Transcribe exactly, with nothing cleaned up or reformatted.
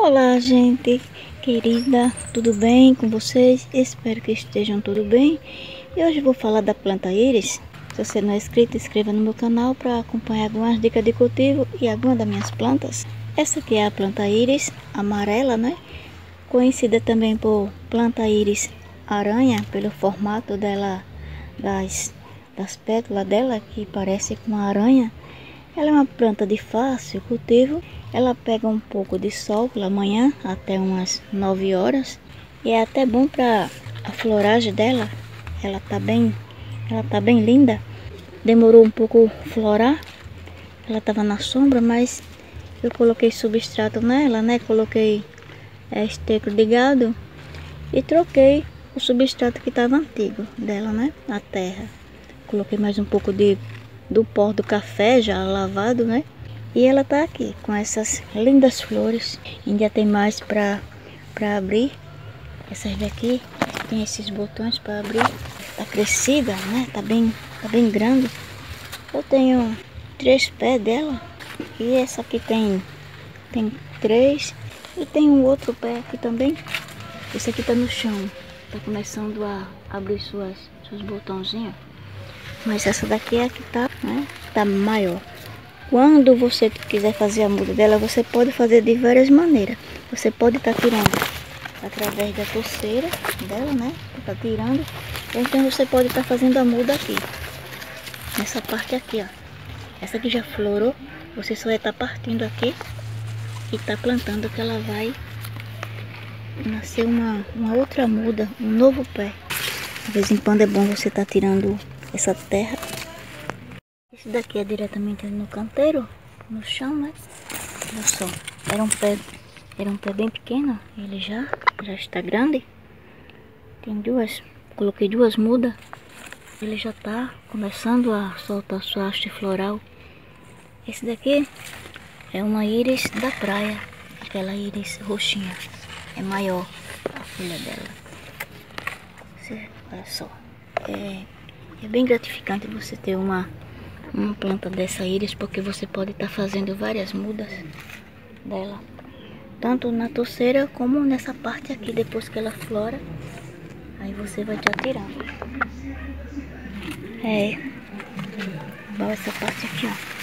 Olá, gente querida, tudo bem com vocês? Espero que estejam tudo bem. E hoje vou falar da planta íris. Se você não é inscrito, inscreva no meu canal para acompanhar algumas dicas de cultivo e algumas das minhas plantas. Essa aqui é a planta íris amarela, né? Conhecida também por planta íris aranha, pelo formato dela, das, das pétalas dela, que parece com uma aranha. Ela é uma planta de fácil cultivo. Ela pega um pouco de sol pela manhã até umas nove horas. E é até bom para a floragem dela. Ela tá bem, ela tá bem linda. Demorou um pouco florar. Ela tava na sombra, mas eu coloquei substrato nela, né? Coloquei é, esterco de gado e troquei o substrato que estava antigo dela, né? Na terra. Coloquei mais um pouco de do pó do café já lavado, né? E ela tá aqui com essas lindas flores. Ainda tem mais para para abrir. Essas daqui tem esses botões para abrir. Tá crescida, né? Tá bem, tá bem grande. Eu tenho três pés dela e essa aqui tem tem três e tem um outro pé aqui também. Esse aqui tá no chão. Tá começando a abrir suas seus botãozinhos. Mas essa daqui é a que tá, né? Tá maior. Quando você quiser fazer a muda dela, você pode fazer de várias maneiras. Você pode estar tá tirando através da torceira dela, né? Tá tirando. Ou então você pode estar tá fazendo a muda aqui. Nessa parte aqui, ó. Essa aqui já florou. Você só vai estar tá partindo aqui e tá plantando que ela vai nascer uma, uma outra muda, um novo pé. De vez em quando é bom você estar tá tirando essa terra. Esse daqui é diretamente no canteiro, no chão, né? Olha só, era um pé, era um pé bem pequeno, ele já, já está grande. Tem duas, coloquei duas mudas. Ele já está começando a soltar sua haste floral. Esse daqui é uma íris da praia, aquela íris roxinha, é maior a folha dela. Você, olha só, é É bem gratificante você ter uma, uma planta dessa íris, porque você pode estar tá fazendo várias mudas dela. Tanto na torceira como nessa parte aqui, depois que ela flora. Aí você vai já tirando. É igual essa parte aqui, ó.